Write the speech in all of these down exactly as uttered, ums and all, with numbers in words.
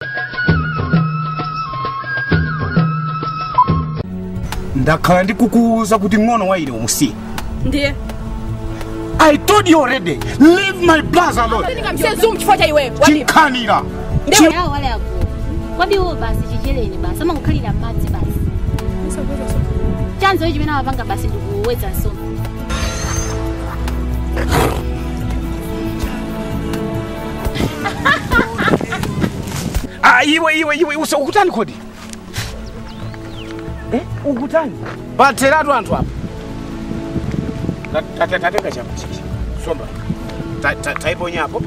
Ndakhala ndikukuuza kuti ngono waile umusi. Ndiye. I told you already. Leave my brother alone. Msezumu chifuata iwe. Chikanira. Ndiye yao wale hapo. Kwani wewe basi chijeleni basi ama kukhalira madzi basi. Chanzo hichi mena wapanga basi ndikuweza somo. Ah, iwe iwe iwe usa ukutani kodi? Eh, ukutani? Bateratu antu hapa. Tata tatenga chapa chichi. Somba. Taiponya hapo.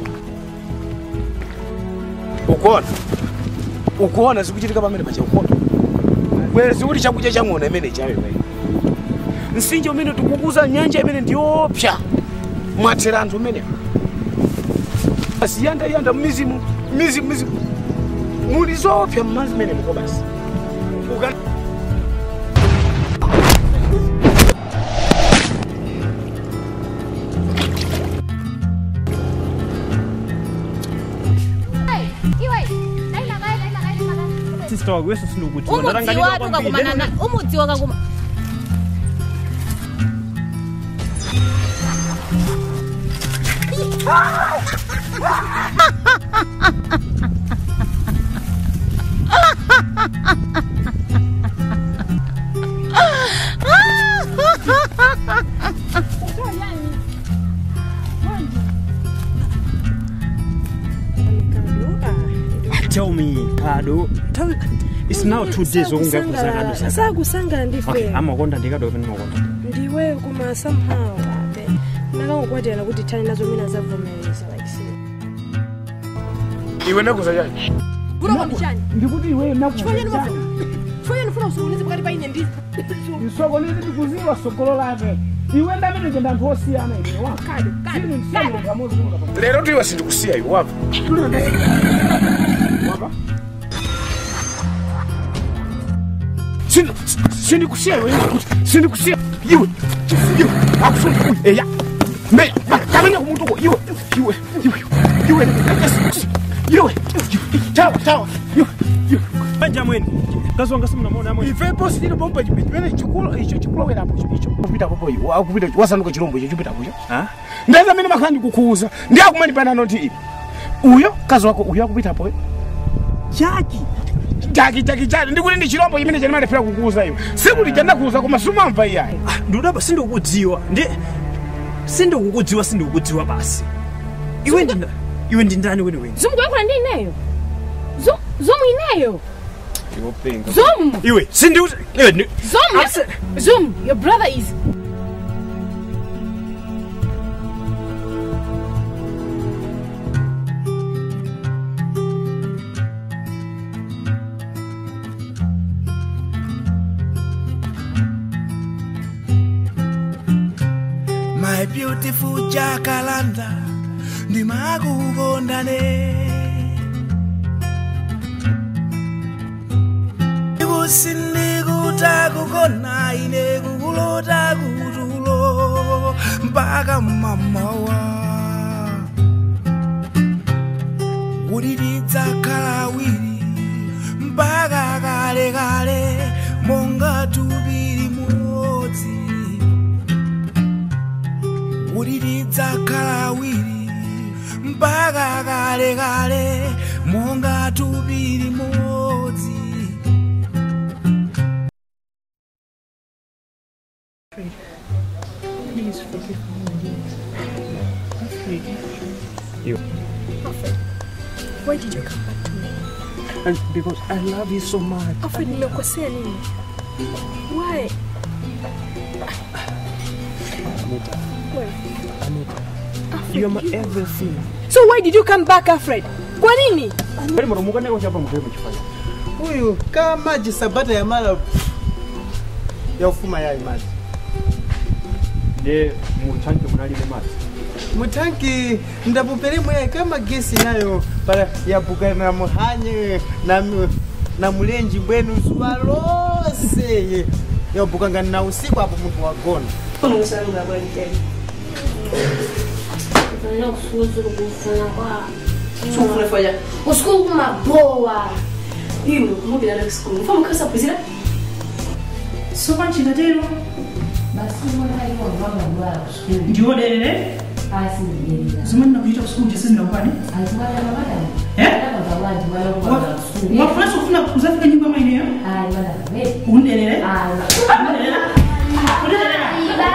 Ukona. Ukona sikuchitika pamene pacha ukona. Kwezi uli chakuja changona imene chawe wewe. Nsinje umene tukukuza nyanja imene ndiopsha. Mwaterantu umene. Asiyanda yanda mizimu, mizimu mizimu. Mulizopya mmanzi mene mko basi. Uka Sister wangu wewe sio kuti. Umudzi watu ngakumana na umudzi wakaguma. Tell me, Kado. Tell it's now two days onga kusanga. Sasa kusanga ndife. Okay, amakonda ndikado pene makonda. Ndiwe kuma somehow abe. Nakangokwatira kuti tani nazo mina zavomereza like see. Iwe nakuza yani. Buro ndichani. Ndikuti iwe nakuza. Chifanya nufuna. Chifanya nufuna usulize pakati pa ine ndizi. Isoko lezi ndikuziwa sokolo lake. Iwe ndamene ngenda nthosi ana ine wa. Kado, kado. Lero ndiwe sindikusiya iwe wapa. Wapa. Sindi sindikusiya iwe sindikusiya iwe. Iwe akusunga eya. Me kamenya kumuntu ko iwe iwe iwe iwe iwe tawa tawa iwe iwe Banja mweni. Kazonga simu namuona mweni. Ife boss ndino bomba chipene chikulo icho chikulo wera hapo icho. Kupita popo iwe akupita wasanuka chirombo icho chipita kucho. Ha? Ndaza mimi makhandi kukuuza. Ndi akumani pana noti iwe. Uyo kazi wako uyo akupita hapo. Jaki. Jaki jaki jaki ndikuti ndi chirombo chimene chani mali fera kukuuza iwe. Sikuti chanda kuuza koma sumamva iyayi. Ndudaba sindokudziwa. Ndi sindokukudziwa sindokudziwa basi. Iwe ndinda iwe ndindani wewe wewe. Zumu kwakula ndi ineyo. Zumu zumu ineyo. Iwopenga. Zumu. Iwe sindi iwe Zumu. Zumu your brother is My beautiful Jacaranda, ndi makukondane. Ikusindi kutakukona ine kukulota kutulo mpaka mamawa. Udididza kalawiri mpaka kale kale monga tubiri modzi. Udididza kalawiri mpaka kale kale monga tubiri modzi. Please forgive me. You. Why did you come back to me? And because I love you so much. Alfred, nimekosea nini? Why? Anita. Why? Anita. Alfred, You're my you... everything. So why did you come back, Alfred? Kwa nini? Bali mromuka neko chapa mkemo chifanya. Huyu kama jisabata ya mara ya ufuma ya imani. Ne mutanki munali mu mati. Mutanki ndapupele mwe kama gesi nayo para ya bukana muhanye na na mulenji bwenu zuwa lose ya bukanga na usiku hapo mtu wagona. Musanga bwanje. Ndio kufuzu kufuna kwa Sufuna fanya. Usiku kuma boa. Hilo kumubira na school. Mfamo kasa kuzira. Soka chinatero. Basi mwana hiyo ngoma ngwa school. Ndio dele. Basi ndio. Zumani na kuita school je sisi na kwani? Alikuwa na mada. Eh? Kwa zawadi wala kwa school. Wafuna sufuna kuzafika nyumba maeneo. Ah, wala. Wewe. Undelele. Ah. Undelele. Undelele.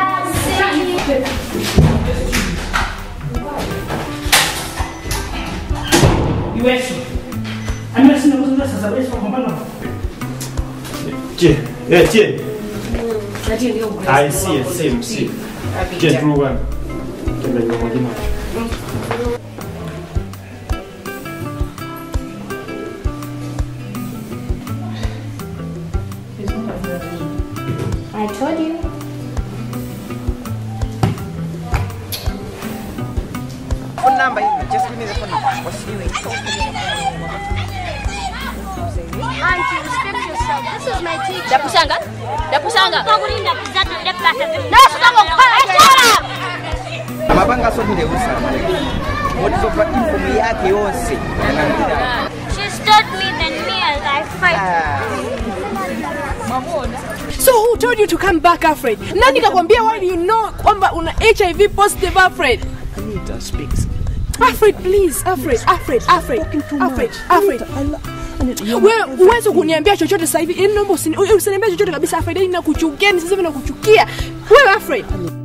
Iweso. Ana sina kuzungumza sasa wewe kwa mbona? Je, eh je. Ndio ndio. I see, see, see. Je, Ruben. Tembea kwa majina. I told you. Phone number, just give me the phone number. What's doing? Auntie, respect yourself. This is my teacher. Dapusanga? Dapusanga? Kulinda kuzata ndepata. Amapanga sote ndio usa. What is the info yake yose? She stood me than me as I fight. So who told you to come back, Alfred? Nani kakwambia why do you know kwamba una H I V positive, Alfred? Anita speaks. Alfred, please. Alfred, Alfred, Alfred, Alfred, Alfred. Wewe uweze kuniambia chochote sasa hivi. Naomba usiniambie chochote kabisa, Alfred. Ninakuchukia, sasa hivi nakuchukia. Wewe Alfred.